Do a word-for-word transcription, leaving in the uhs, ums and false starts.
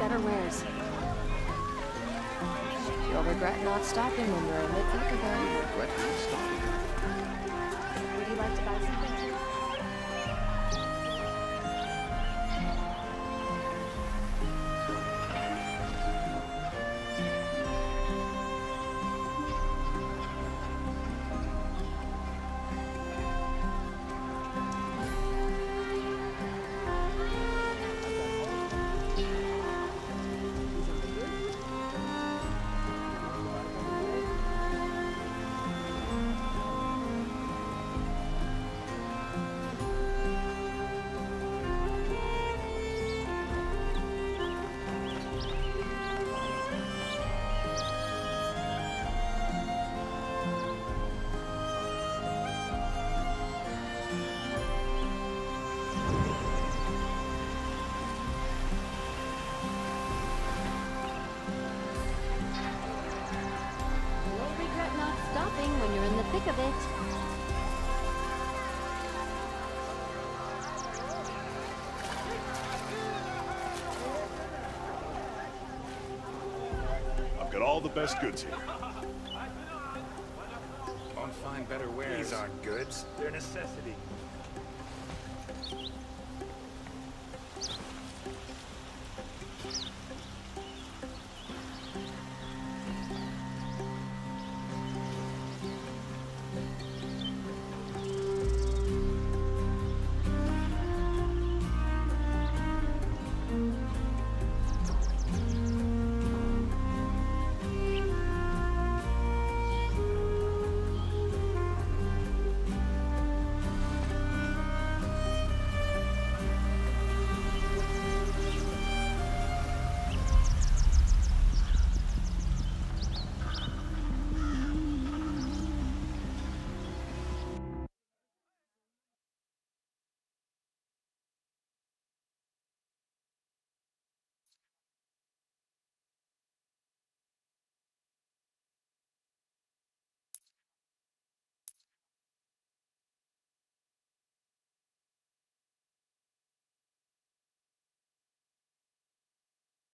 better wares. You'll regret not stopping when you're in the thick of it. Regret not stopping. Would you like to buy something too? When you're in the thick of it. I've got all the best goods here. Won't find better wares. These aren't goods, they're necessity.